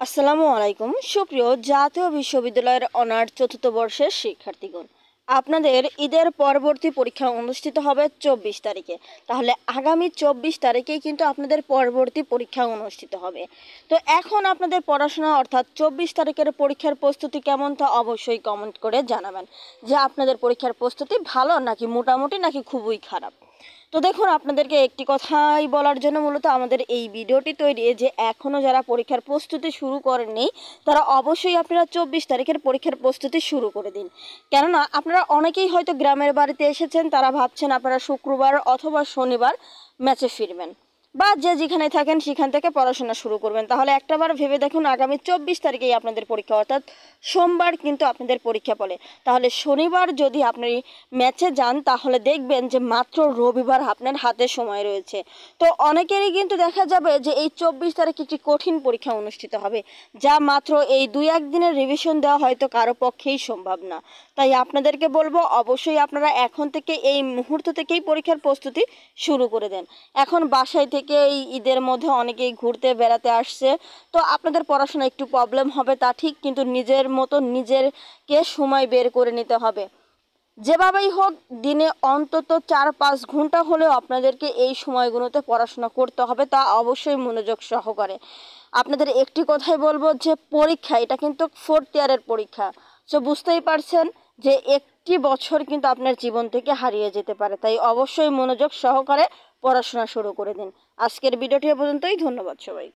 আসসালামু আলাইকুম সুপ্রিয় জাতীয় বিশ্ববিদ্যালয়ের অনার্স চতুর্থ বর্ষের শিক্ষার্থীগণ, আপনাদের ঈদের পরবর্তী পরীক্ষা অনুষ্ঠিত হবে 24 তারিখে। তাহলে আগামী 24 তারিখেই কিন্তু আপনাদের পরবর্তী পরীক্ষা অনুষ্ঠিত হবে। তো এখন আপনাদের পড়াশোনা অর্থাৎ 24 তারিখের পরীক্ষার প্রস্তুতি কেমন তা অবশ্যই কমেন্ট করে জানাবেন যে আপনাদের পরীক্ষার প্রস্তুতি ভালো নাকি মোটামুটি নাকি খুবই খারাপ। তো দেখুন, আপনাদেরকে একটি কথাই বলার জন্য মূলত আমাদের এই ভিডিওটি তৈরি, যে এখনও যারা পরীক্ষার প্রস্তুতি শুরু করেননি তারা অবশ্যই আপনারা 24 তারিখের পরীক্ষার প্রস্তুতি শুরু করে দিন। কেননা আপনারা অনেকেই হয়তো গ্রামের বাড়িতে এসেছেন, তারা ভাবছেন আপনারা শুক্রবার অথবা শনিবার ম্যাচে ফিরবেন বা যে যেখানে থাকেন সেখান থেকে পড়াশোনা শুরু করবেন। তাহলে একটাবার ভেবে দেখুন, আগামী 24 তারিখেই আপনাদের পরীক্ষা, অর্থাৎ সোমবার কিন্তু আপনাদের পরীক্ষা পড়ে। তাহলে শনিবার যদি আপনি ম্যাচে যান তাহলে দেখবেন যে মাত্র রবিবার আপনার হাতে সময় রয়েছে। তো অনেকেরই কিন্তু দেখা যাবে যে এই 24 তারিখে একটি কঠিন পরীক্ষা অনুষ্ঠিত হবে, যা মাত্র এই 2-1 দিনের রিভিশন দেওয়া হয়তো কারো পক্ষেই সম্ভব না। তাই আপনাদেরকে বলবো অবশ্যই আপনারা এখন থেকে এই মুহূর্ত থেকেই পরীক্ষার প্রস্তুতি শুরু করে দেন। এখন বাসায় থেকে এই ঈদের মধ্যে অনেকেই ঘুরতে বেড়াতে আসছে, তো আপনাদের পড়াশোনা একটু প্রবলেম হবে তা ঠিক, কিন্তু নিজের মতো নিজেরকে সময় বের করে নিতে হবে। যেভাবেই হোক দিনে অন্তত 4-5 ঘন্টা হলেও আপনাদেরকে এই সময়গুলোতে পড়াশোনা করতে হবে, তা অবশ্যই মনোযোগ সহকারে। আপনাদের একটি কথাই বলবো যে পরীক্ষা এটা কিন্তু 4th ইয়ারের পরীক্ষা। সো বুঝতেই পারছেন যে একটি বছর কিন্তু আপনার জীবন থেকে হারিয়ে যেতে পারে। তাই অবশ্যই মনোযোগ সহকারে পড়াশোনা শুরু করে দিন। আজকের ভিডিওটি এ পর্যন্তই। ধন্যবাদ সবাই।